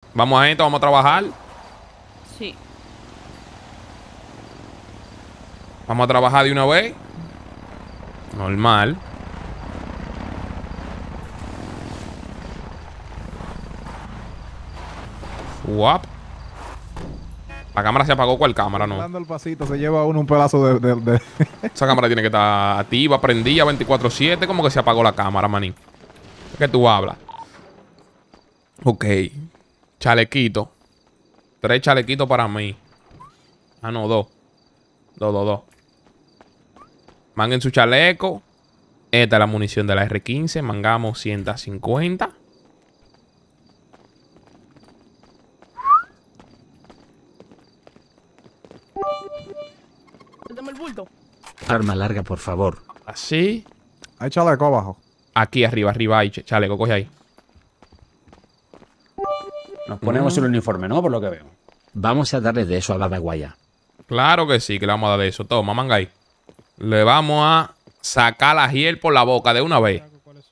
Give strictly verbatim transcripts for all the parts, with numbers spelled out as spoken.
Vamos a esto, vamos a trabajar. Sí. Vamos a trabajar de una vez. Normal. Guap. La cámara se apagó. ¿Cuál cámara? No. Dando el pasito, se lleva uno un pedazo de... de, de... Esa cámara tiene que estar activa, prendida veinticuatro siete. ¿Cómo que se apagó la cámara, manín? ¿Qué tú hablas? Ok. Chalequito. Tres chalequitos para mí. Ah, no, dos. Dos, dos, dos. Manguen su chaleco. Esta es la munición de la R quince. Mangamos ciento cincuenta. Dame el bulto. Arma larga, por favor. Así. Hay chaleco abajo. Aquí arriba, arriba hay ch- chaleco. Coge ahí. Nos ponemos el uniforme, ¿no? Por lo que veo. Vamos a darle de eso a Badaguaya. Claro que sí, que le vamos a dar de eso. Toma, manga ahí. Le vamos a sacar la hiel por la boca de una vez.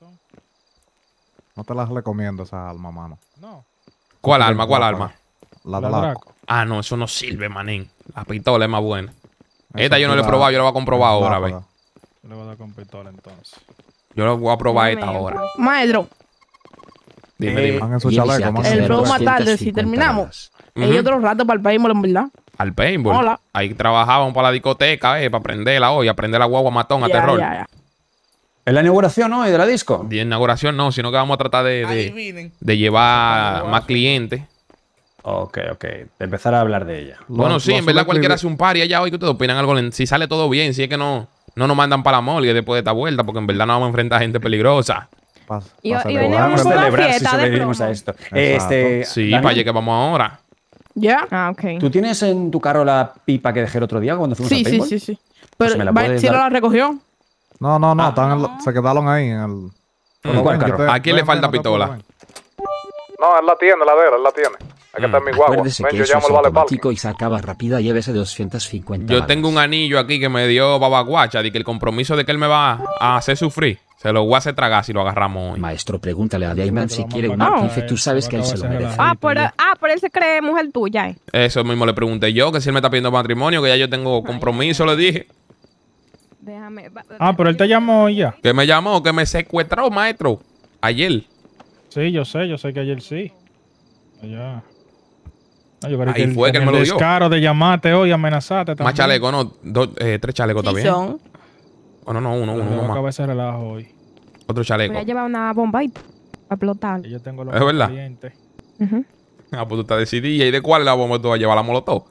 No te las recomiendo esa alma, mano. No. ¿Cuál arma? ¿Cuál arma? La La de la... Draco. Ah, no, eso no sirve, manín. La pistola es más buena. Esta yo no la he probado, yo la voy a comprobar ahora, ve. Yo le voy a dar con pistola entonces. Yo la voy a probar esta Dame, ahora. Maestro, Dime, Eh, dime. Manguen su Y él se chaleco, ha manguen el su flow chaleco. más tarde, si doscientas cincuenta terminamos. balas. hay Ujú. otro rato para el país, en verdad. Al paintball. Hola. Ahí trabajábamos para la discoteca, eh, para aprenderla hoy, aprender la guagua matón a Ya, terror. ya, ya. ¿Es la inauguración hoy de la disco? De inauguración no, sino que vamos a tratar de, de, de llevar más clientes. Ok, ok. De empezar a hablar de ella. Bueno, Los- sí, los en verdad Lucky cualquiera de- hace un party allá hoy. ¿Qué ustedes opinan? Algo, si sale todo bien, si es que no, no nos mandan para la morgue después de esta vuelta, porque en verdad no vamos a enfrentar gente peligrosa. Pa- Y- pa y celebrar. venimos Vamos a con una celebrar si fiesta de sobrevivimos promo. a esto. Este, Sí, Daniel, para allá que vamos ahora. ¿Ya? Ah, ok. ¿tú tienes en tu carro la pipa que dejé el otro día cuando fuimos Sí, a sí, paintball? sí, sí. Pues Pero me la va- puedes si no dar. la recogió. No, no, no, Ah. están en la- se quedaron ahí en el... ¿En cuál Ven, yo carro? te- ¿A quién le ven, falta ven, no te pistola? apures, ven. No, él la tiene, la de él, él la tiene. Aquí está en mi guagua. Acuérdese Ven, que yo eso llamo es al vale parking. automático y se acaba rápida. Llévese doscientas cincuenta Yo balas. tengo un anillo aquí que me dio Babaguacha, de que el compromiso de que él me va a hacer sufrir, se lo voy a hacer tragar si lo agarramos hoy. Maestro, pregúntale a Diamond si quiere un Ah. arquife. Tú sabes que él se lo merece. Ah, pero, ah, pero él se cree mujer tuya, eh. Eso mismo le pregunté yo, que si él me está pidiendo matrimonio, que ya yo tengo compromiso, le dije. Déjame. va- Ah, pero él te llamó ya. Que me llamó, que me secuestró, maestro, ayer. Sí, yo sé, yo sé que ayer sí. Ya. No, yo creo Ahí él fue que él tenía me lo el dio. descaro de llamarte hoy y amenazarte también. Más chaleco, no, dos, eh, tres chalecos Sí también. son. Oh, no, no, uno, Yo uno, voy a uno más. acabar ese relajo hoy. Otro chaleco. Voy a llevar una bomba y para explotar. Y yo tengo los ¿Es verdad? clientes. Ujú. Ah, pues tú estás decidida. ¿Y de cuál la bomba tú vas a llevar? ¿La molotov?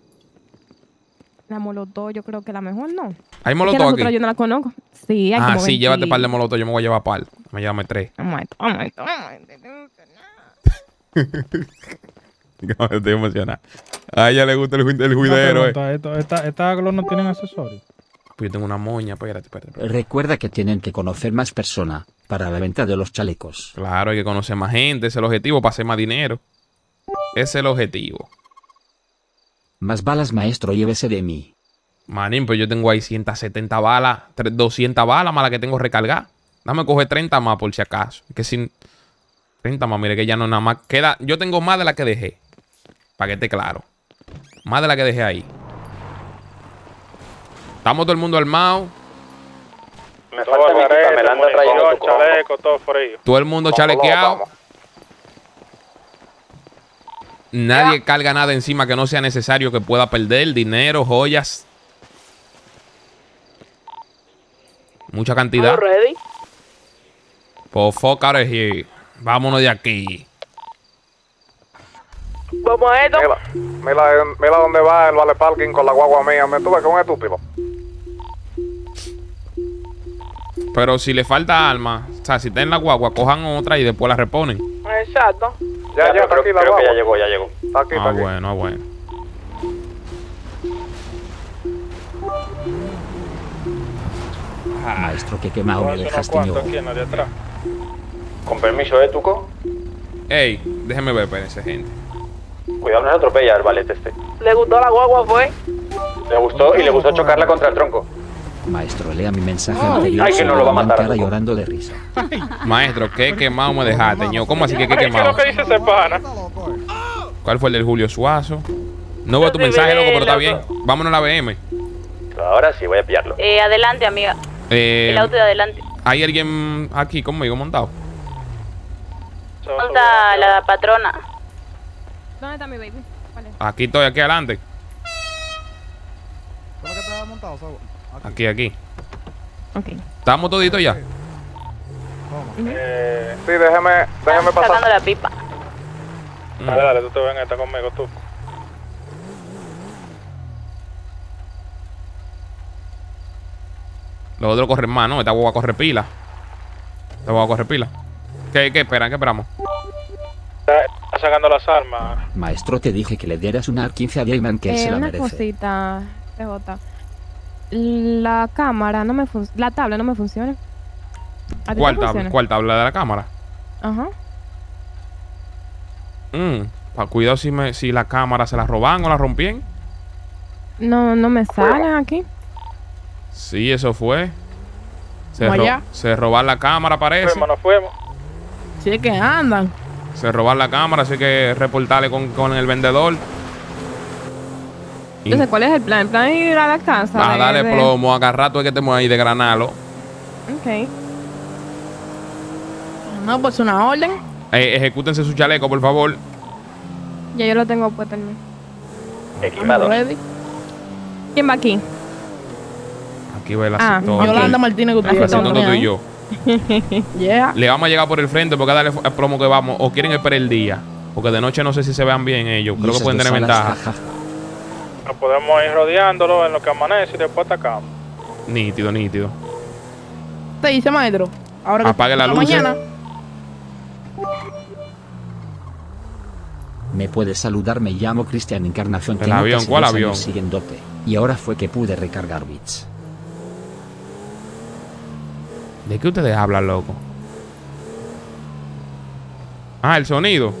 La molotov, yo creo que la mejor no. ¿Hay Es que molotov las aquí? otras yo no la conozco. Sí, hay Ah, como sí, veinte. llévate par de molotov, yo me voy a llevar par. Me llévame tres. Vamos a esto, vamos a esto, vamos a esto. Estoy emocionado. A ella le gusta el, ju- el Una juidero, eh. pregunta, esto- esta- ¿Estas aglos no tienen accesorios? Pues yo tengo una moña, espérate, espérate, espérate. Recuerda que tienen que conocer más personas para la venta de los chalecos. Claro, hay que conocer más gente, ese es el objetivo, para hacer más dinero. Ese es el objetivo. Más balas, maestro, llévese de mí. Manín, pues yo tengo ahí ciento setenta balas, tre- doscientas balas más las que tengo recargadas. Dame coger treinta más por si acaso. Es que sin treinta más, mire que ya no nada más queda. Yo tengo más de la que dejé. Para que esté claro. Más de la que dejé ahí. Estamos todo el mundo armado. Me falta mi pipa, me la anda trayendo tu compa. chaleco, todo frío. Todo el mundo chalequeado. Nadie carga nada encima que no sea necesario que pueda perder. Dinero, joyas. Mucha cantidad. ready? Pues fuck out of here. Vámonos de aquí. Vamos a esto. Mira, mira, mira dónde va el vale parking con la guagua mía. Me tuve con un estúpido. Pero si le falta alma, o sea, si está en la guagua, cojan otra y después la reponen. Exacto. Ya, ya, está creo, aquí la creo que ya guagua. llegó, ya llegó. Está aquí, está Ah, aquí. bueno, ah, bueno. Maestro, que quemado me dejaste yo. en la de atrás. Con permiso, ¿eh, Tuco? Ey, déjeme ver, espérense, gente. Cuidado, no se atropella el ballet este. ¿Le gustó la guagua, fue? Le gustó y le gustó chocarla contra el tronco. Maestro, lea mi mensaje anterior. Ay, que no lo va a matar, cara Tuco. llorando de risa. Maestro, qué quemado me dejaste, ño. ¿Cómo así que qué quemado? dice ese pana? Está loco, eh. ¿Cuál fue el del Julio Suazo? No veo tu mensaje, loco, pero está bien. Vámonos a la B M. Ahora sí, voy a pillarlo. Eh, adelante, amiga. Eh, El auto de adelante. ¿Hay alguien aquí conmigo montado? Monta la patrona. ¿Dónde está mi baby? Vale. Aquí estoy, aquí adelante. ¿Cómo que te has montado, Sabo? Aquí, aquí. Ok. ¿Estamos toditos ya? ¿Cómo? Eh, sí, déjeme, déjeme Están sacando pasar. la pipa. Mm. Dale, dale, tú te ven, está conmigo, tú. Los otros corren más, ¿no? Esta guagua corre pila. Esta guagua corre pila. ¿Qué, qué esperan? ¿Qué esperamos? Está sacando las armas. Maestro, te dije que le dieras una R quince a Diamond, que él Eh, se la una merece. cosita, C J. La cámara no me funciona. La tabla no me funciona. ¿A ti ¿Cuál te tabla? funciona? ¿Cuál tabla de la cámara? Ajá. Mm, pa, cuidado si, me, si la cámara se la roban o la rompien. No, no me salen aquí. Sí, eso fue. Se, ¿Cómo ro allá? se roban la cámara, parece. Fuimos, nos fuimos. Sí, que andan. Se roban la cámara, así que reportarle con, con el vendedor. Y Entonces, ¿cuál es el plan? El plan es ir a la casa. a de- darle de- plomo, agarrar todo el que estemos ahí de granalo. Ok. No, pues una orden. Eh, ejecútense su chaleco, por favor. Ya yo lo tengo puesto en mí. Equipados. Ready. ¿Quién va aquí? Aquí va el Ah, asesor. Yolanda Martínez Así todo tú y yo. Yeah. Le vamos a llegar por el frente porque darle el plomo que vamos. O quieren esperar el día. Porque de noche no sé si se vean bien ellos. Y Creo que esas pueden dos tener alas, ventaja. jaja. Nos podemos ir rodeándolo en lo que amanece y después atacamos. Nítido, nítido. Te dice, maestro. Ahora que Apague la esta luz. mañana. Me puedes saludar, me llamo Cristian Encarnación. El tengo avión, casi ¿cuál dos años avión? siguiéndote. Y ahora fue que pude recargar bits. ¿De qué ustedes hablan, loco? Ah, el sonido.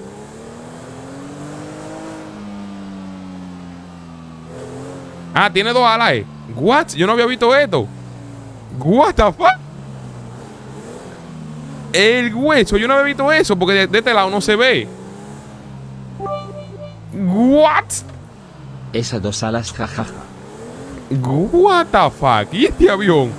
Ah, tiene dos alas. eh. What? Yo no había visto esto. What the fuck? El hueso, yo no había visto eso porque de, de este lado no se ve. What? Esas dos alas, jaja. What the fuck? ¿Y este avión?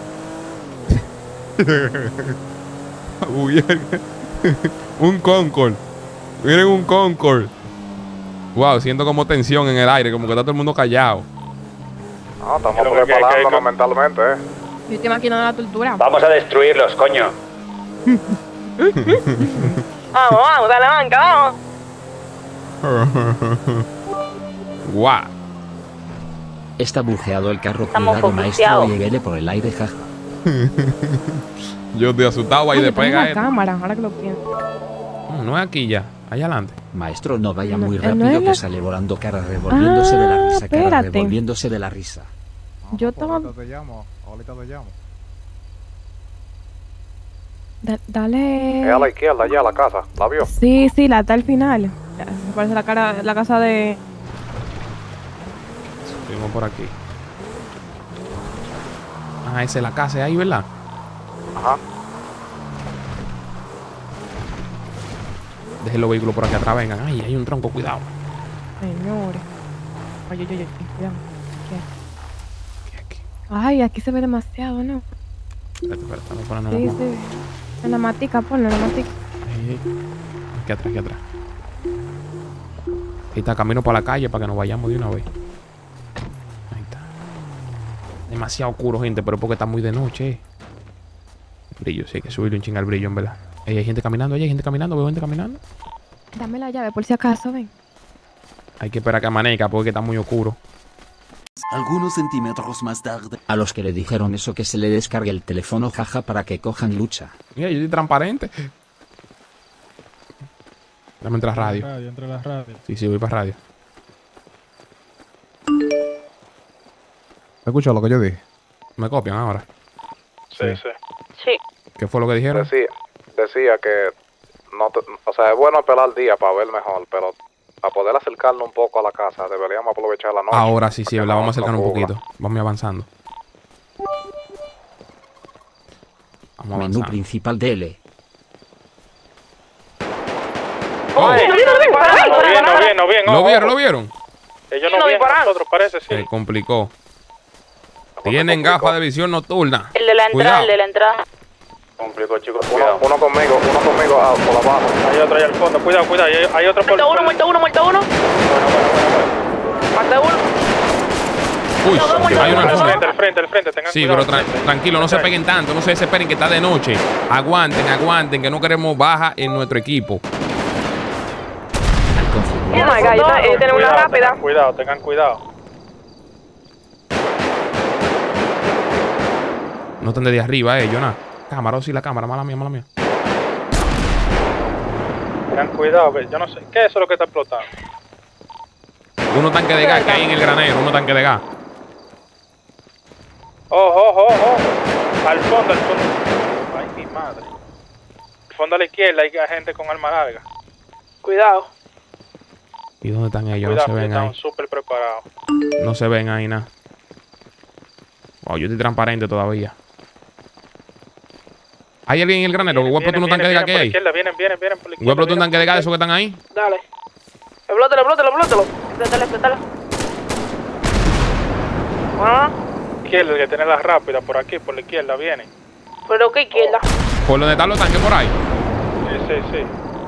Uy, un Concorde. Miren un Concorde. Wow, siento como tensión en el aire, como que está todo el mundo callado. No, estamos Creo que hay que- preparándonos hay que- mentalmente, eh. Yo estoy maquinando la tortura. Vamos a destruirlos, coño. Vamos, vamos, dale banca, vamos. Wow. Está bujeado el carro. Estamos Cuidado, maestro, focuseados. lleguele por el aire, jaja. Yo estoy asustado ahí Ay, de yo tengo pega una esto. cámara, ahora que lo pienso. Mm, No es aquí ya, allá adelante. Maestro, no vaya No, muy eh, no rápido es la- que sale volando, cara revolviéndose de la Ah, risa, cara espérate. revolviéndose de la risa. Yo pues estaba- Ahorita te llamo, ahorita te llamo. Da- dale. Es a la izquierda, allá, la casa. ¿La vio? Sí, sí, la está al final. Ya, me parece la cara, la casa de. Subimos por aquí. Ah, esa es la casa, ahí, ¿verdad? Ajá. Dejen los vehículos por aquí atrás, vengan. Ay, hay un tronco, cuidado. Señores. Oye, oye, oye, cuidado. Aquí, aquí. Ay, aquí se ve demasiado, ¿no? Espérate, espérate, estamos poniendo Sí, más- sí. En la matica, ponlo, en la matica. Ahí, ahí. Aquí atrás, aquí atrás. Ahí está, camino para la calle para que nos vayamos de una vez. Ahí está. Demasiado oscuro, gente, pero es porque está muy de noche. eh. El brillo, sí, hay que subirle un chinga al brillo, en verdad. Ahí hay gente caminando, ahí hay gente caminando, veo gente caminando. Dame la llave por si acaso, ven. Hay que esperar que amanezca porque está muy oscuro. Algunos centímetros más tarde. A los que le dijeron eso, que se le descargue el teléfono, jaja, para que cojan lucha. Mira, yo soy transparente. Dame entrar radio. Radio, entre las radios. Sí, sí, voy para radio. ¿Te escuchas lo que yo dije? ¿Me copian ahora? Sí, sí. Sí. ¿Qué fue lo que dijeron? Decía, decía que no te- o sea, es bueno esperar el día para ver mejor, pero para poder acercarnos un poco a la casa deberíamos aprovechar la noche. Ahora sí, sí, Porque la no- vamos a acercar no un cubra. poquito. Vamos avanzando. Vamos Menú avanzando. principal de L. Oh. Viendo, viendo, bien, no bien. ¿Lo ojo, vieron? ojo. ¿Lo vieron? Ellos Sí, no no ven a disparan. nosotros, parece, sí. Se complicó. Tienen gafas de visión nocturna. El de la entrada, Cuidado. el de la entrada. Complicó, chicos, Uno, cuidado. uno conmigo, uno conmigo ah, por abajo. Hay otro allá al fondo, cuidado, cuidado. Hay, hay otro por... Muerto uno, muerto uno, muerto uno. Bueno, bueno, bueno, Maté uno. Uy, No, vamos, hay uno al bueno. Al fondo. frente, al frente, al frente. Tengan Sí, cuidado. pero tra- tranquilo, no se peguen tanto, no se desesperen que está de noche. Aguanten, aguanten, que no queremos baja en nuestro equipo. Al configurar Oh my God, yo ta- ellos tienen una Cuidado, rápida. tengan cuidado, tengan cuidado. No están desde arriba, eh, Jonah. Cámara, oh, sí, la cámara, mala mía, mala mía. Tengan cuidado, ve, yo no sé. ¿Qué es eso lo que está explotando? Uno tanque de gas que hay en el granero, uno tanque de gas. Ojo, ojo, ojo. Al fondo, al fondo. Ay, mi madre. Al fondo a la izquierda hay gente con arma larga. Cuidado. ¿Y dónde están ellos? Cuidado, No se ven ahí. están súper preparados. No se ven ahí nada. Wow, yo estoy transparente todavía. ¿Hay alguien en el granero? Voy a explotar un tanque de gas que hay. Vienen, vienen, vienen por la Voy a izquierda. explotar un tanque de gas de esos que están ahí. Dale. Explótalo, explótalo, explótalo. Explótalo, explótalo. Ah, Izquierda, el que tiene las rápidas por aquí, por la izquierda, vienen. pero qué izquierda. ¿Por donde están los tanques por ahí? Sí, sí, sí.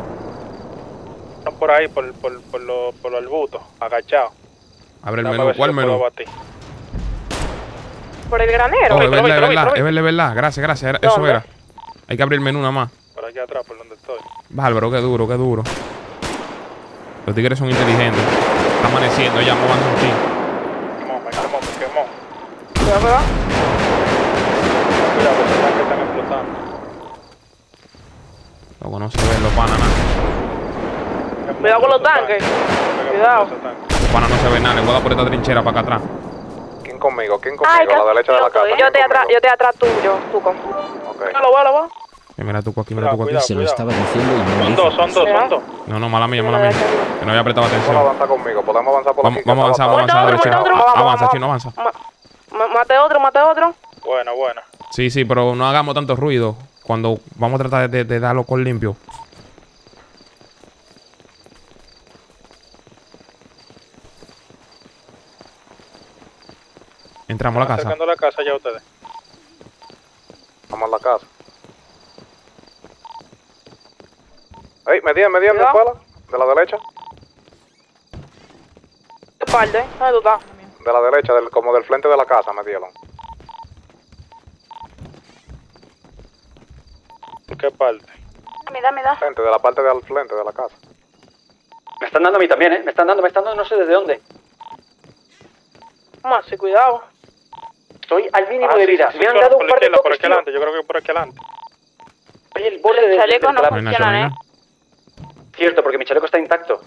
No por ahí, por, por, por, lo, por el buto, agachado. Abre el Dame a menú. ver si ¿Cuál lo puedo menú? batir. Por el granero. Oh, es lo vi, verdad, es lo vi, verdad. lo vi. Es verdad, es verdad. Gracias, gracias. Era- Eso ¿Dónde? era. Hay que abrir el menú nada más. Por aquí atrás, por donde estoy. Bárbaro, qué duro, qué duro. Los tigres son inteligentes. Está amaneciendo ya, movan un chin. Quemó, me quemó, me quemó. Cuidado, cuidado. Cuidado, que están, que están explotando. Luego no se ven los panas nada. Cuidado con los tanques. Cuidado. Los panas no se ven nada. Le voy a dar por esta trinchera para acá atrás. ¿Quién conmigo? ¿Quién conmigo? Ay, a la derecha de la casa. Yo te ¿Quién atrás, conmigo? yo te atrás tuyo, Tuco. Ok. Lo voy, lo voy. Eh, mira tú aquí, mira tú aquí. Cuidado, se lo cuidado. estaba diciendo y no lo Son hizo. dos, son dos, son dos. No, no, mala mía, mala mía. Que no había prestado Podemos atención. avanzar conmigo, podemos avanzar por Vamos, aquí. que vamos a está avanzar, vamos a bastante- avanzar, Otro, derecha. otro, otro. Avanza, Vamos, chino, avanza. Ma- ma- Mate otro, mate otro. Buena, buena. Sí, sí, pero no hagamos tanto ruido cuando vamos a tratar de, de darlo con limpio. Entramos a la casa. Acercando a la casa ya ustedes. Vamos a la casa. Ey, me dieron, me dieron de Cuidado. espalda. De la derecha. Espalda, ¿eh? ¿Dónde tú estás? De la derecha, del, como del frente de la casa me dieron. ¿Por qué parte? Dame, dame, da. Frente, de la parte del frente de la casa. Me están dando a mí también, ¿eh? Me están dando, me están dando, no sé desde dónde. Más, sí, cuidado. Estoy al mínimo Ah, de sí, vida. sí, me han sí, dado por un la par de izquierda, por toques, aquí tío. adelante. Yo creo que por aquí adelante. Oye, el borde El de, chaleco del no clavo. No hay nada, funciona, no hay ¿eh? nada. Cierto, porque mi chaleco está intacto.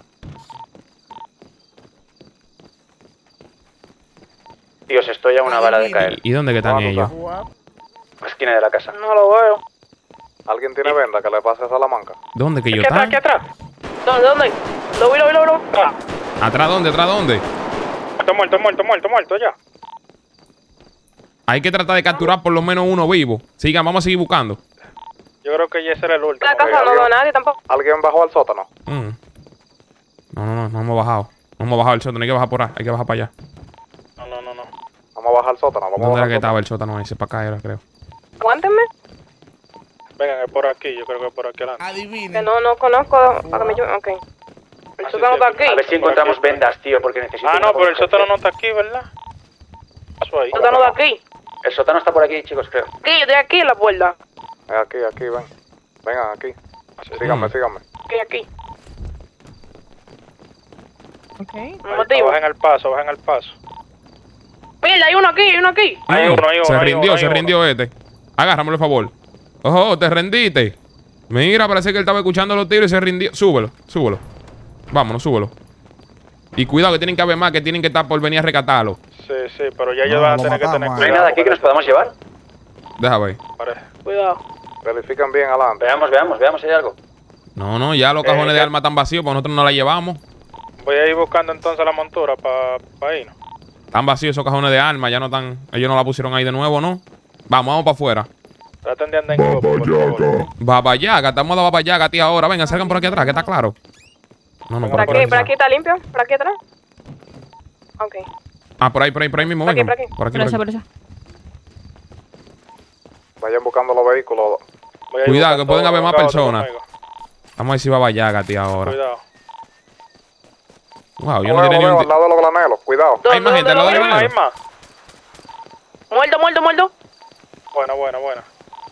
Dios, estoy a una vara de caer. ¿Y dónde que están ¿Dónde ellos? La esquina de la casa. No lo veo. ¿Alguien tiene venda que le pase a Salamanca? ¿Dónde que ellos Aquí atrás, están? aquí atrás. ¿Dónde, dónde? Lo vi, lo vi, lo vi. Ah, ¿Atrás dónde? ¿Atrás dónde? muerto, muerto, muerto, muerto, muerto, ya. Hay que tratar de capturar por lo menos uno vivo. Sigan, vamos a seguir buscando. Yo creo que ya ese era el último. La casa no veo a nadie tampoco. ¿Alguien bajó al sótano? Mm. No, no, no, no hemos bajado. No hemos bajado el sótano, hay que bajar por ahí, hay que bajar para allá. No, no, no, no. Vamos a bajar al sótano. Vamos a ¿Dónde bajar era que al estaba el sótano ese? Para acá era, creo. Aguántenme. Vengan, es por aquí, yo creo que es por aquí adelante. Adivinen. Que no, no conozco. Para que me ayuden. Ok. El sótano está aquí. A ver si encontramos vendas, tío, porque necesito... Ah, no, una pero el urgencia. sótano no está aquí, ¿verdad? Pasó ahí. El sótano está aquí. El sótano está por aquí, chicos, creo. Aquí, yo estoy aquí en la puerta. Eh, aquí, aquí, ven. Vengan aquí. Síganme, Mm. síganme. Aquí, aquí. Ok. Un motivo. Bajen el paso, bajen el paso. Mira, hay uno aquí, hay uno aquí. Hay Mm, uno, hay uno, Se hay rindió, uno, hay se uno. rindió este. Agárramelo, por favor. Ojo, te rendiste. Mira, parece que él estaba escuchando los tiros y se rindió. Súbelo, súbelo. Vámonos, súbelo. Y cuidado que tienen que haber más que tienen que estar por venir a rescatarlo. Sí, sí, pero ya ellos No, van a lo tener que tener matamos, ¿No hay cuidado. nada aquí que nos podamos llevar? Déjame ver. Parece. Cuidado. Verifican bien adelante. Veamos, veamos, veamos si hay algo. No, no, ya los cajones Eh, de ¿qué? armas están vacíos, pues nosotros no la llevamos. Voy a ir buscando entonces la montura para pa irnos. Están vacíos esos cajones de armas, ya no están. Ellos no la pusieron ahí de nuevo, ¿no? Vamos, vamos para afuera. Traten de andar en grupo, por favor. Babayaga, estamos de Babayaga, tía, ahora. Venga, salgan por aquí atrás, que está claro. No, no, ¿Por por, por aquí, aquí. por aquí está limpio? ¿Por aquí atrás? Ok. Ah, por ahí, por ahí, por ahí mismo. Por aquí, vengan. por aquí. Por aquí, Por por esa, aquí. por esa. Vayan buscando los vehículos. Voy a ir Cuidado, que buscando pueden haber más otro personas. conmigo. Vamos a ver si va a Vallaga, tío, ahora. Cuidado. Wow, yo Yo no veo, tenía ni veo, un... al lado de los granelos. Cuidado. Hay más gente, al lado de Hay los más, hay granelos. más. Muerto, muerto, muerto. Buena, buena, buena.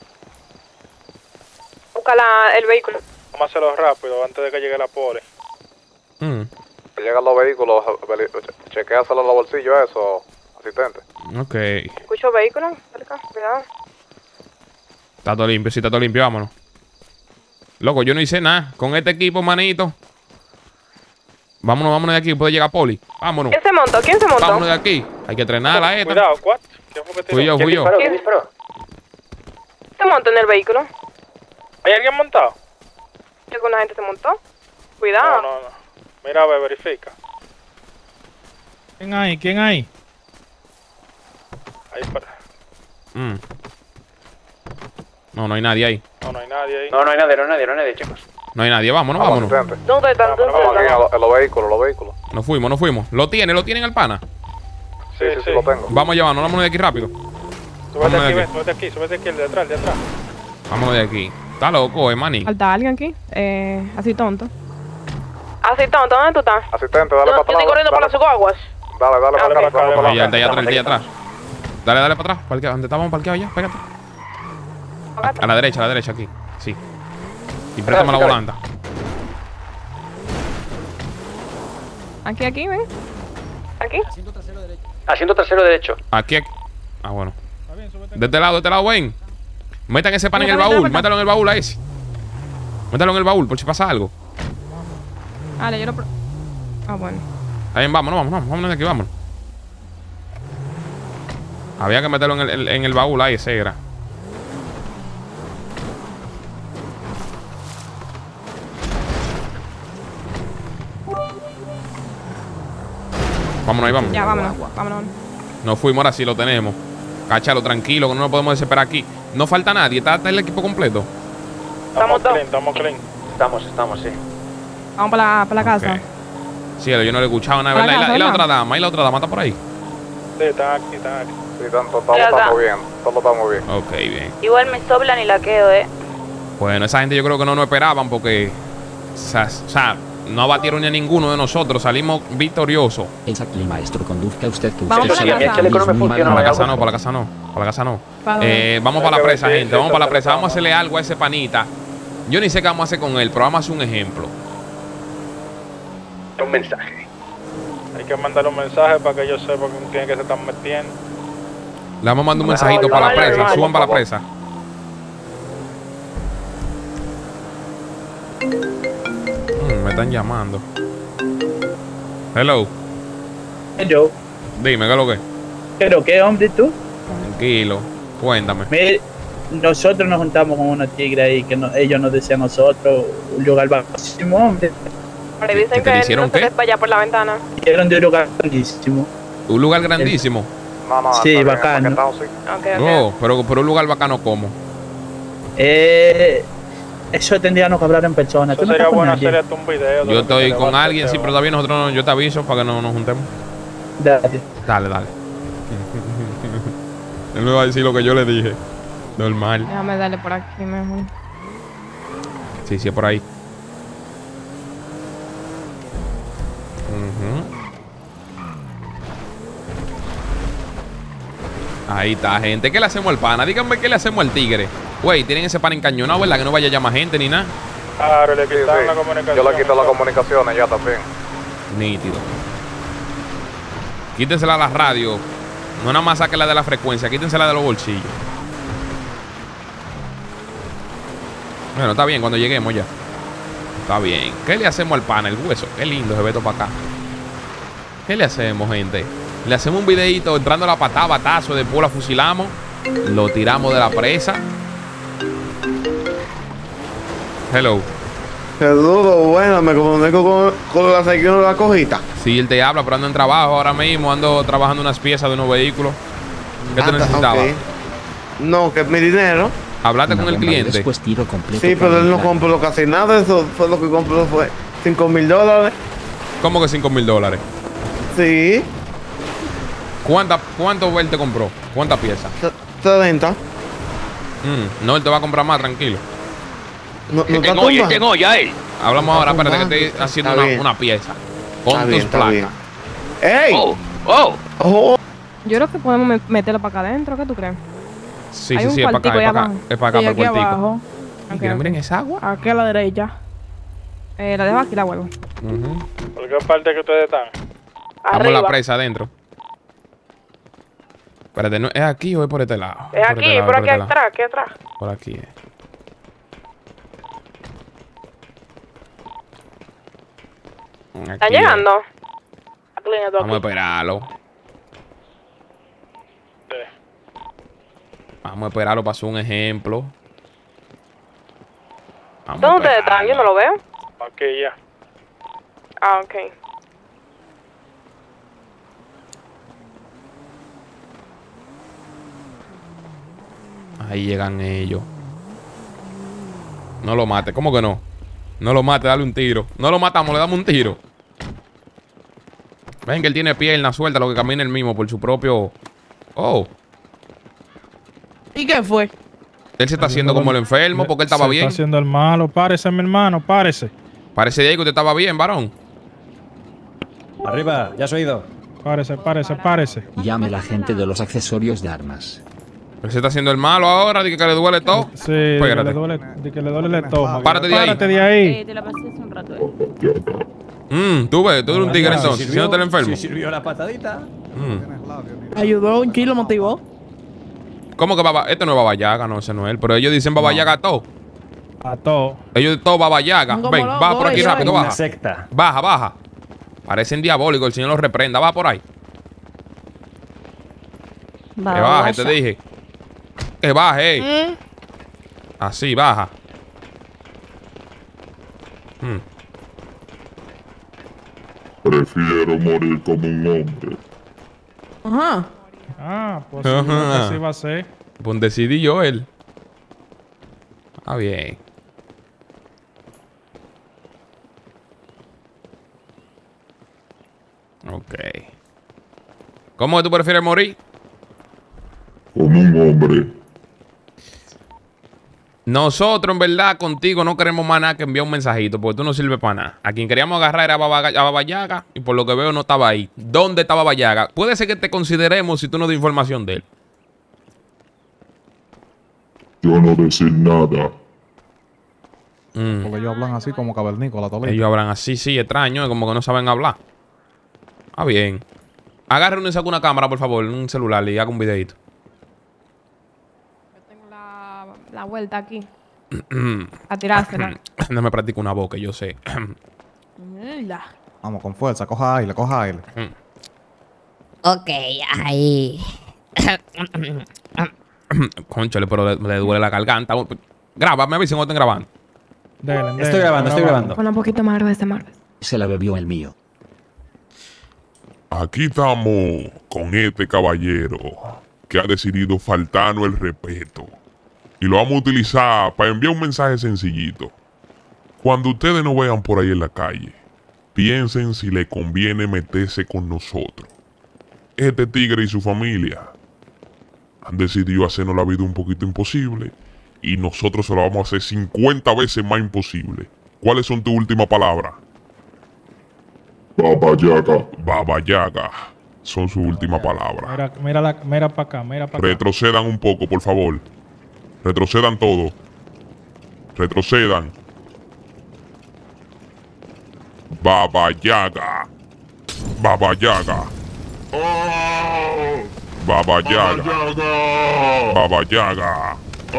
Busca la, el vehículo. Vamos a hacerlo rápido antes de que llegue la poli. Mm, Llegan los vehículos. che- Chequéaselo en los bolsillos, eso, asistente. ok. Escucho vehículo. Cerca, cuidado. Está todo limpio, sí, está todo limpio, vámonos. Loco, yo no hice nada. Con este equipo, manito. Vámonos, vámonos de aquí. Puede llegar Poli. Vámonos. ¿Quién se montó? ¿Quién se montó? Vámonos de aquí. Hay que entrenarla a esta. Cuidado, ¿cuál? ¿Quién fue que tiró? Fui yo, fui yo. ¿Quién disparó? ¿Se montó en el vehículo? ¿Hay alguien montado? ¿Alguna gente se montó? Cuidado. No, no, no. Mira, a ver, verifica. ¿Quién hay? ¿Quién hay? Ahí para... Mm. No, no hay nadie ahí. No, no hay nadie ahí. No, no hay nadie, no hay nadie, no hay nadie, chicos. No hay nadie. Vámonos, Vamos, vámonos. asistente. ¿Dónde están? ¿Dónde Vamos aquí, están? a lo- en los vehículos, los vehículos. Nos fuimos, nos fuimos. ¿Lo tiene? ¿Lo tienen el pana? Sí, sí, sí, lo tengo. Vamos a llevarnos. Vámonos de aquí rápido. Súbete Vámonos aquí, de ven, aquí. súbete aquí, súbete aquí, el de atrás, el de atrás. Vámonos de aquí. Está loco, eh, maní. ¿Falta alguien aquí? Eh, así tonto. Así, tonto, ¿dónde tú estás? Asistente, dale Yo, para yo atrás. estoy corriendo por dale, las aguas. Dale, dale para Dale atrás. para acá, dale para Ahí, atrás. está allá atrás, está allá atrás. Dale, dale para atrás. Parquea. ¿Dónde estábamos parqueados ya? Pégate. A, a la derecha, a la derecha, aquí. Sí. Y préstame la volanta. Aquí, aquí, ven. ¿Aquí? Asiento trasero derecho. Aquí, aquí. Ah, bueno. De este lado, de este lado, ven. Metan ese pan en el baúl. Métalo en el baúl a ese. Métalo en el baúl por si pasa algo. Vale, yo lo... pro- Ah, bueno. Ahí, vámonos, vámonos, vámonos, vámonos de aquí, vámonos. Había que meterlo en el, en el baúl ahí, ese era. Vámonos ahí, vamos. Ya, vámonos. Vámonos. Nos fuimos, ahora sí lo tenemos. Cáchalo, tranquilo, que no nos podemos desesperar aquí. No falta nadie, está, está el equipo completo. Estamos clean, estamos clean. Estamos, estamos, sí. Vamos para la, para la casa. Ok. Sí, yo no le he escuchado nada, Para ¿verdad? la ¿Y la, y la casa, otra dama? ¿Y la otra dama está por ahí? Sí, está aquí, está aquí. Sí, tanto, todo lo estamos bien. Todo lo estamos bien. Ok, bien. Igual me soplan y la quedo, eh. Bueno, esa gente yo creo que no nos esperaban porque... O sea, o sea, no abatieron ni a ninguno de nosotros. Salimos victoriosos. Exactly, maestro, conduzca usted que Vamos usted para la sea casa. mismo no me funciona, Para la mal- casa no, para la casa no. Para la casa no. ¿Para Eh, vamos Hay para la que presa, ver si gente. Vamos eso para la te presa. lo Vamos a damos. hacerle algo a ese panita. Yo ni sé qué vamos a hacer con él, pero vamos a hacer un ejemplo. Un mensaje. Hay que mandarle un mensaje para que ellos sepan con quién es que se están metiendo. Le vamos a mandar un mensajito para la vale, presa. vale, Suban para la por presa. Mm, me están llamando. Hello. Yo, Dime, ¿qué es lo que? pero qué hombre tú. Tranquilo. Cuéntame. Mire, nosotros nos juntamos con unos tigres ahí que no- ellos nos decían a nosotros un lugar bajísimo, hombre. Le ¿Que dicen te que hicieron no se qué? les vaya por la ventana. Eran de un lugar grandísimo. Un lugar grandísimo. No, no, Sí, está bien, bacano. empaquetado, sí. Ok, ok. No, pero, pero un lugar bacano como. Eh, eso tendríamos que hablar en persona. Eso ¿Tú no sería estás con bueno nadie? hacer hasta un video. de Yo lo que estoy se con va a alguien, hacer, sí, pero todavía nosotros no- yo te aviso para que no nos juntemos. Dale. Dale, dale. Él me va a decir lo que yo le dije. Normal. Déjame darle por aquí mejor. Sí, sí, es por ahí. Ujú. Ahí está, gente. ¿Qué le hacemos al pana? Díganme qué le hacemos al tigre. Güey, tienen ese pan encañonado, ¿verdad? Que no vaya a llamar gente ni nada. Claro, le Sí, quitaron sí. la comunicación. Yo le quito las eso. comunicaciones ya también. Nítido. Quítensela a la radio. No nada más sáquenla de la frecuencia, quítensela de los bolsillos. Bueno, está bien cuando lleguemos ya. Está bien. ¿Qué le hacemos al pana? El hueso. Qué lindo se ve todo para acá. ¿Qué le hacemos, gente? Le hacemos un videito entrando a la patada, batazo, después la fusilamos. Lo tiramos de la presa. Hello. Saludos, bueno, me comunico con, con la sección de la cojita. Sí, él te habla, pero ando en trabajo ahora mismo. Ando trabajando unas piezas de unos vehículos. ¿Qué te Ah, necesitabas? ok. No, que es mi dinero. Hablaste Una con el bomba y cliente. después tiro completo Sí, para pero él no entrar. compró casi nada, eso fue lo que compró fue cinco mil dólares. ¿Cómo que cinco mil dólares? Sí. ¿Cuánta, ¿Cuánto él te compró? ¿Cuántas piezas? setenta. Mm, no, él te va a comprar más, tranquilo. No, no ¿Quién oye? ¿Quién oye a él? Hablamos ahora, Está espérate, que tumbando. estoy haciendo Está una, bien. una pieza. Con Está tus bien, está placas. bien. ¡Ey! Oh, oh. Oh. Yo creo que podemos me- meterlo para acá adentro. ¿Qué tú crees? Sí, Hay sí, un sí, es para acá, cuartico es ahí para acá. abajo. Es para acá, Sí, para el aquí cuartico. abajo. Ok, Miren, ok. miren esa agua. Aquí a la derecha. Eh, la dejo aquí, la vuelvo. Ujú. ¿Por qué parte que ustedes están? Estamos en la Arriba. presa adentro. Espérate, ¿no? ¿es aquí o es por este lado? Es Por aquí, este lado, por por aquí este lado. atrás, aquí atrás. Por aquí. eh. Aquí, ¿Están eh. llegando? Aquí, tú Vamos a aquí. esperarlo. Vamos a esperarlo para hacer un ejemplo. Vamos a ¿Dónde ustedes esperarlo. están? Yo no lo veo. Aquí ya. Ah, ok. Ahí llegan ellos. No lo mate, ¿cómo que no? No lo mate, dale un tiro. No lo matamos, le damos un tiro. Ven que él tiene pierna suelta, lo que camina él mismo por su propio... Oh, ¿Y qué fue? él se está haciendo como el enfermo porque él estaba Se bien. está haciendo el malo. Párese, mi hermano, párese. Parece de ahí que usted estaba bien, varón. Arriba, ya has oído. Párese, párese, párese. Llame a la gente de los accesorios de armas. Él se está haciendo el malo ahora, de que le duele todo. Sí, de que, Espérate. le duele, de que le duele el estómago. Párate de ahí. Párate de ahí. te la pasé hace un rato. Mm, tú ves, tú eres un tigre Si entonces, sirvió- siéndote el enfermo. Si sirvió la patadita. Mm. Ayudó un kilo, motivó. ¿Cómo que Baba? Este no es Baba Yaga, no, ese no es él. Pero ellos dicen Baba Yaga a todo. A todo. Ellos todo Baba Yaga. Como Ven, los baja por aquí goles, rápido, Una baja. secta. Baja, baja. Parecen diabólicos, el Señor los reprenda. Baja por ahí. Que baje, te dije. Que baje, ey. Mm. Así, baja. Mm. Prefiero morir como un hombre. Ajá. Ah, pues Ajá. sí, lo que sí va a ser. Pues decidí yo él. Ah, bien. Ok. ¿Cómo que tú prefieres morir? Como un hombre. Nosotros, en verdad, contigo no queremos más nada que enviar un mensajito, porque tú no sirves para nada. A quien queríamos agarrar era a Baba, a Baba Yaga, y por lo que veo no estaba ahí. ¿Dónde estaba Baba Yaga? Puede ser que te consideremos si tú nos das información de él. Yo no decir nada. Mm. Porque ellos hablan así como cavernícola, todavía. Ellos hablan así, sí, extraño, como que no saben hablar. Ah, bien. Agarre uno y saca una cámara, por favor, un celular y haga un videito. Yo tengo la, la vuelta aquí. A tirársela. No me practico una boca, yo sé. Mierda. Vamos, con fuerza, coja aire, coja aire. Ok, ahí. Conchale, pero le, le duele la garganta. Graba, me avisen cuando estén grabando. Dele, dele, Estoy grabando, estoy grabando. Pon un poquito más gruesa, Marvel. Se la bebió el mío. Aquí estamos con este caballero que ha decidido faltarnos el respeto. Y lo vamos a utilizar para enviar un mensaje sencillito. Cuando ustedes nos vean por ahí en la calle, piensen si le conviene meterse con nosotros. Este tigre y su familia han decidido hacernos la vida un poquito imposible y nosotros se lo vamos a hacer cincuenta veces más imposible. ¿Cuáles son tus últimas palabras? Baba Yaga. Baba Yaga. Son sus últimas palabras. Mira, mira, la, mira para acá, mira para acá. Retrocedan un poco, por favor. Retrocedan todo. Retrocedan. Baba Yaga. Baba Yaga. Baba Yaga. Baba Yaga.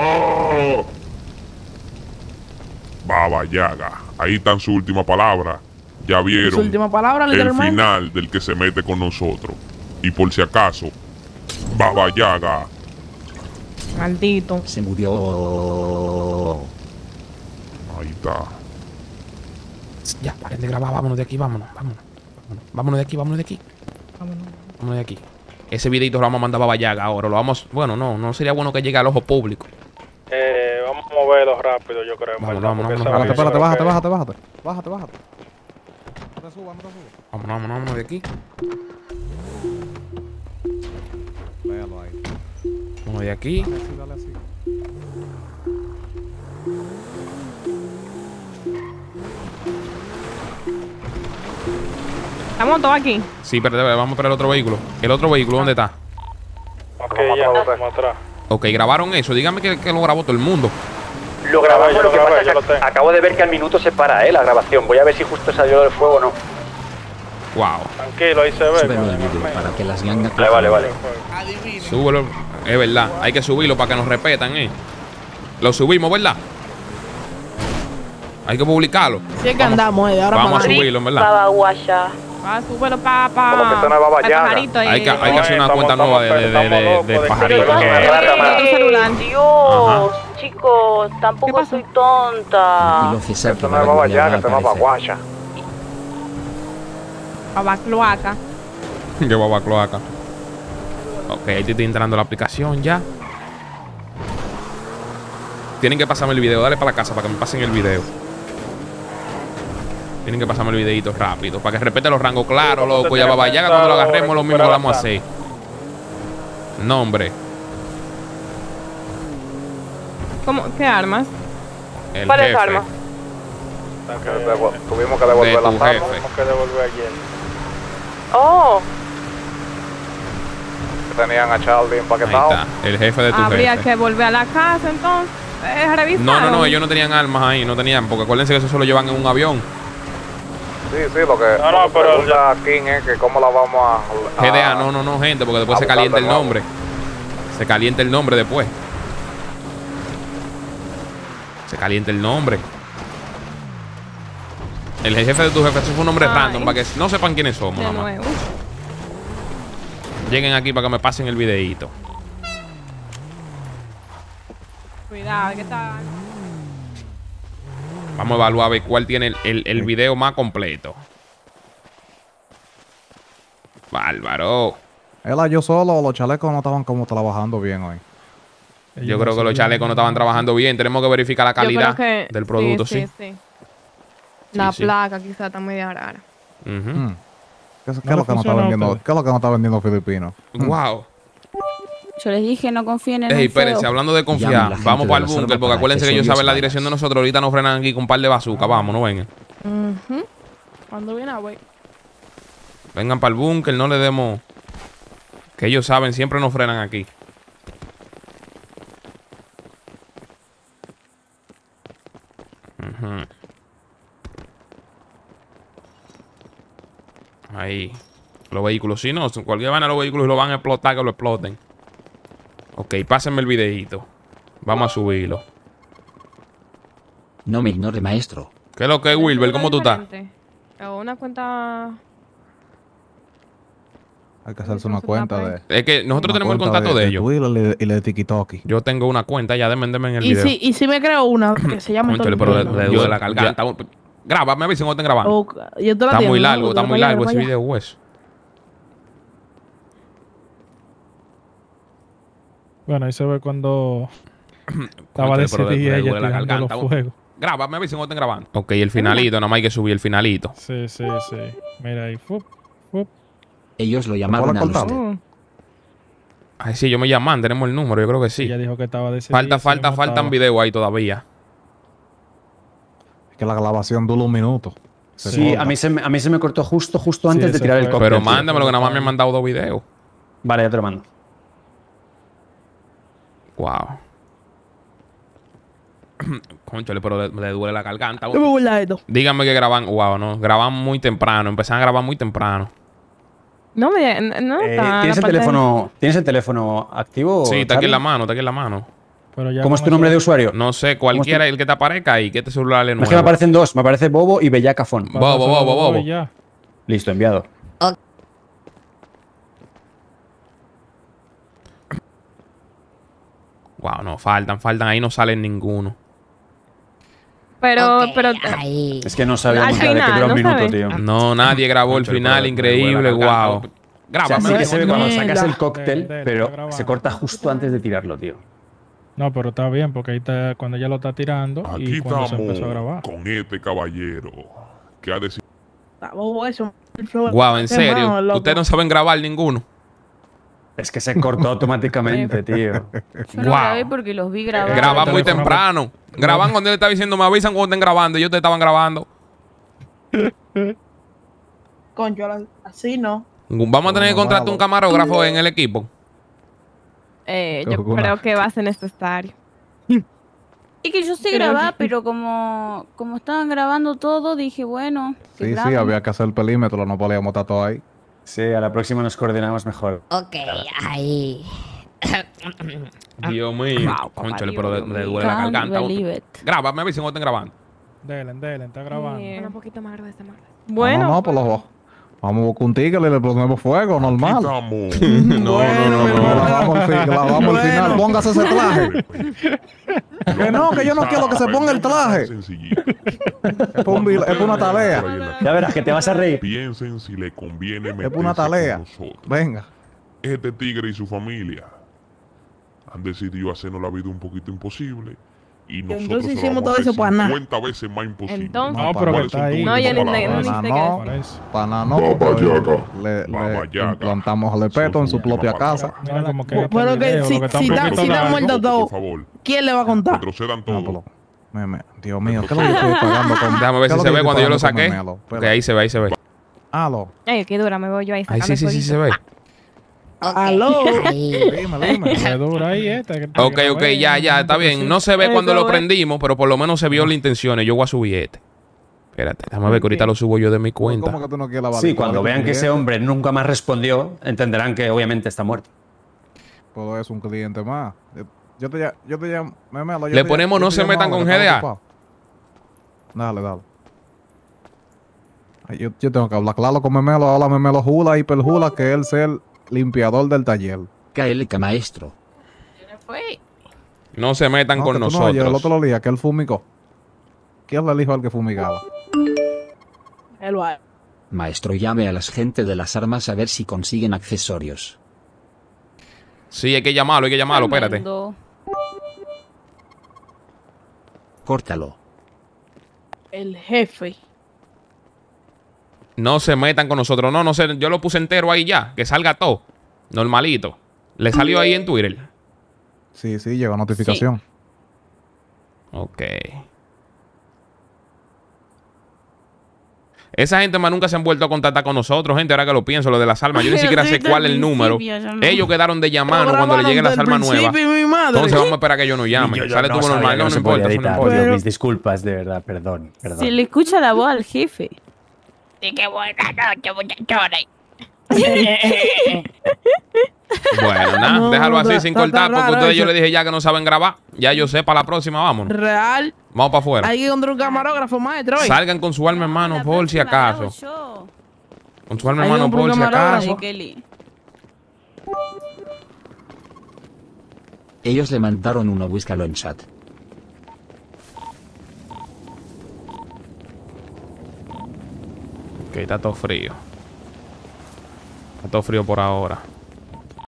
Baba Yaga. Ahí están sus últimas palabras. Ya vieron Su última palabra, el literalmente. final del que se mete con nosotros. Y por si acaso, Baba Yaga. Maldito. Se murió. Ahí está. Ya, paren de grabar, vámonos de aquí, vámonos, vámonos. Vámonos, vámonos de aquí, vámonos de aquí. Vámonos de aquí. Ese videito lo vamos a mandar a Baba Yaga ahora. Lo vamos. Bueno, no, no sería bueno que llegue al ojo público. Eh, vamos a moverlo rápido, yo creo. Vámonos, ¿verdad? vámonos, Porque vámonos, esa- Espérate, espérate, eso bájate, es- bájate, bájate. Bájate, bájate. te subas, no te subas. Vámonos, vámonos, vámonos de aquí. Véalo ahí. Vámonos de aquí. Dale así, dale así. Estamos todos aquí. Sí, pero vamos para el otro vehículo. ¿El otro vehículo dónde está? Ok, ya, vamos atrás. Ok, grabaron eso. Dígame que, que lo grabó todo el mundo. Lo grabamos, yo lo que lo grabé, pasa es yo lo que tengo. acabo de ver que al minuto se para, eh, la grabación. Voy a ver si justo salió del fuego o no. Wow. Tranquilo, ahí se ve. Súbelo el vídeo para que las gangas... Vale, vale, vale. Súbelo. Es verdad. Hay que subirlo para que nos respetan, eh. Lo subimos, ¿verdad? Hay que publicarlo. Sí, es que andamos, eh, de ahora Vamos a para subirlo, en verdad. Babaguasha. Va, súbelo para pa, Como que esto no es Baba pa el Yaga. pajarito. Hay que, hay que No, hacer una estamos- cuenta nueva de, de, de, estamos de, locos de de pajarito. que- que- Tu celular. Dios, chicos, tampoco soy tonta. Tranquilo, César, que Esto no va es a Baba volver a Yaga, esto es Baba aparecer. Guacha. Baba cloaca. Que baba cloaca. Ok, ahí te estoy entrando la aplicación ya. Tienen que pasarme el video. Dale para la casa para que me pasen el video. Tienen que pasarme el videito rápido. Para que respete los rangos claros, loco. Ya Baba Yaga, cuando lo agarremos, lo mismo lo vamos a hacer. Nombre. ¿Cómo? ¿Qué armas? El ¿Cuál es jefe. arma? Que devo- Tuvimos que De devolver tu las armas. jefe. Tenemos que devolver ayer. Oh, Tenían a Charlie Ahí empaquetado. está. El jefe de tu Habría jefe. que volver a la casa entonces. Eh, revisar. No, no, no. Ellos no tenían armas ahí. No tenían. Porque acuérdense que eso solo llevan en un avión. Sí, sí, lo que No, no, lo que pero pregunta King es que cómo la vamos a... G D A, no, no, no, gente. Porque después a se buscar calienta de el nuevo. nombre. Se calienta el nombre después. Se calienta el nombre. El jefe de tu jefe, eso fue un nombre Ay. random para que no sepan quiénes somos. De Nada más. nuevo. Lleguen aquí para que me pasen el videíto. Cuidado, que está. Vamos a evaluar a ver cuál tiene el, el, el video más completo. Bárbaro. ¿Era yo solo o los chalecos no estaban como trabajando bien hoy? Yo creo que los chalecos no estaban trabajando bien. Tenemos que verificar la Yo creo calidad que- del producto, sí. sí, sí. La sí. placa quizá está media rara. Ujú. Mm. ¿Qué, es- qué No es lo le que no está funcionó a vendiendo? ustedes. ¿Qué es lo que no está vendiendo Filipino? Wow. Yo les dije, no confíen en Ey, el espérense, feo. hablando de Llamen confiar, a la gente vamos de para el las búnker, armas porque para acuérdense que que ellos se saben la disparan. dirección de nosotros. Ahorita nos frenan aquí con un par de bazookas. Vamos, no vengan. Ujú. Cuando viene, güey. Vengan para el búnker, no le demos. Que ellos saben, siempre nos frenan aquí. Ujú. Ahí. Los vehículos, si no, cualquier van a los vehículos y lo van a explotar, que lo exploten. Ok, pásenme el videíto. Vamos a subirlo. No me ignore, maestro. ¿Qué es lo que es, Wilber? ¿Cómo tú estás? Diferente. O una cuenta. Hay que hacerse una cuenta de... Es que nosotros una tenemos el cuenta contacto de, ellos. Twitter y de- y de TikTok. Yo tengo una cuenta, ya denme, denme en el Y video. si, y si me creo una que se llama Cónchale, pero le, le duele la garganta. Grábame a ver si no estén grabando. O- yo te la Está tengo, muy ¿no? largo, está Dale muy para allá, largo dale ese para allá. video, hueso. Bueno, ahí se ve cuando estaba Cónchale, pero le- decidida le ella duele la tirando garganta. los fuegos. Grábame a ver si no estén grabando. Ok, el finalito, nada más hay que subir el finalito. Sí, sí, sí. Mira ahí. Fup, fup. Ellos lo llamaron a usted. Ay, sí, yo me llaman, tenemos el número, yo creo que sí. Ella dijo que estaba decidida. Falta, falta, sí, faltan estaba. videos ahí todavía. Es que la grabación dura un minuto. Se Sí, corta. a mí, se me, a mí se me cortó justo, justo antes Sí, de se tirar el fue. cóctel. Pero tío. mándamelo, que nada más me han mandado dos videos. Vale, ya te lo mando. Wow. Conchale, pero le, le duele la garganta. Yo me burla de esto. Díganme que graban, wow, no, graban muy temprano, empezaron a grabar muy temprano. No me. No Eh, está. ¿tienes, la el parte- teléfono, ¿Tienes el teléfono activo? Sí, está aquí Charlie? en la mano, está aquí en la mano. Pero ya ¿Cómo es con tu nombre eso- de usuario? No sé, cualquiera, el que te aparezca ahí, que este celular es Es nuevo. que me aparecen dos. Me aparece Bobo y Bellacafón. Bobo, bobo, bobo. Y ya. Listo, enviado. Wow, no, faltan, faltan, ahí no salen ninguno. Pero, Ok, pero. ahí. Es que no sabía Al nunca de que final, dura un no minuto, sabe. tío. No, nadie grabó el Conchale, final, pero- increíble, pero duele la wow. garganta. O Grábame. sea, sí que se ve cuando Mierda. sacas el cóctel, Del- del- pero está grabando. se corta justo antes de tirarlo, tío. No, pero está bien, porque ahí está cuando ella lo está tirando Aquí y cuando se empezó a estamos grabar. con este caballero que ha decidido Está bobo eso. El flow- Guau, en Qué serio. malo, loco. Ustedes no saben grabar ninguno. Es que se cortó automáticamente, tío. Yo no Guau. grabé porque los vi grabar. Graban muy temprano. Graban cuando él estaba diciendo, me avisan cuando estén grabando. Y ellos te estaban grabando. Concho, la- así no. Vamos a tener que contratar un camarógrafo en el equipo. Eh, yo Alguna. creo que va a ser necesario. Y que yo sé Pero- grabar, pero como, como estaban grabando todo, dije, bueno. que Sí, sí, graben. había que hacer el perímetro, no podíamos estar todo ahí. Sí, a la próxima nos coordinamos mejor. Ok, ahí. Dios mío. Cónchale, pero le, le duele la Can't garganta. believe it. Graba, me avisen cuando estén grabando. Delen, Delen, está grabando. Eh, un poquito más gruesa, más gruesa. Bueno. No, no, pues los vamos a buscar un tigre y le ponemos fuego, normal. no, no, no, no. La vamos al fin- la vamos al final. Póngase ese traje. Que no, que yo no quiero que se ponga el traje. Es por un vil- es por una tarea. Ya verás que te vas a reír. Piensen si le conviene Es meterse por una tarea. con nosotros. Venga. Este tigre y su familia han decidido hacernos la vida un poquito imposible. Y nosotros Entonces se lo hicimos vamos a todo eso hacer para nada. cincuenta veces más imposible. Entonces- No, pero que ¿Cuáles está son ahí. tus No, ya ni- palabras? no, ni sé qué no, decir. para no, porque le, le implantamos el peto en su propia casa. Mira como que Bueno, que si, si, está- si está muerto todo, ¿quién le va a contar? Retrocedan todos. Meme, Dios mío, ¿qué es lo que yo estoy pagando con? Déjame ver ¿qué si es se lo ve que cuando yo estoy lo saqué. pagando con Memelo? Ok, ahí se ve, ahí se ve. Aló. Ay, qué dura, me voy yo ahí Ahí sacando sí, sí, sí se fueguito. ve. Aló. Dime, dime. Se dura ahí esta. que te Ok, grabé, ok, ya, ya, está bien. No se ve Eso cuando lo es. prendimos, pero por lo menos se vio las intenciones. Yo voy a subir este. Espérate, déjame ver que ahorita lo subo yo de mi cuenta. ¿Cómo que tú no quieres lavar? Sí, cuando vean que ese hombre nunca más respondió, entenderán que obviamente está muerto. Todo es un cliente más. Yo te, ll- yo te llamo. Memelo, yo Le te ponemos ll- yo no te se llamo metan ahora, con que G D A. estaba ocupado. Dale, dale. Ay, Yo, yo tengo que hablar claro con Memelo. Ahora Memelo jula y perjula que él sea el limpiador del taller. K L K maestro. No se metan No, con que tú no oyes, el nosotros. otro día que él fumigó. ¿Quién le dijo al que fumigaba? Él va. Maestro, llame a la gente de las armas a ver si consiguen accesorios. Sí, hay que llamarlo, hay que llamarlo, espérate. Tremendo. Córtalo. El jefe. No se metan con nosotros. No, no sé. Yo lo puse entero ahí ya. Que salga todo. Normalito. ¿Le salió ahí en Twitter? Sí, sí, llegó notificación. Ok. Esa gente más nunca se han vuelto a contactar con nosotros, gente, ahora que lo pienso, lo de las almas. Yo ni siquiera sé Desde cuál es el el número. principio, yo no. Ellos quedaron de llamarnos Lo cuando le lleguen las grabaron almas del nuevas. principio, mi madre. Entonces vamos a esperar a que ellos nos llamen. Yo- yo Sale no tuvo sabía normal. que No, no se importa, podía eso no editar, importa. tío. Mis disculpas, de verdad, perdón. perdón. Se le escucha la voz al jefe. Sí, qué buena noche, muchachones. Bueno, nada, No, déjalo así está- sin está cortar, porque raro ustedes yo eso. les dije ya que no saben grabar. Ya yo sé, para la próxima, vámonos. Real. Vamos para afuera. Hay que encontrar un camarógrafo, maestro. hoy. Salgan con su alma, hermano, por si acaso. Con su alma, Hay hermano, un por si camarógrafo. acaso. Kelly. Ellos le mandaron uno, búscalo en chat. Ok, está todo frío. Está todo frío por ahora.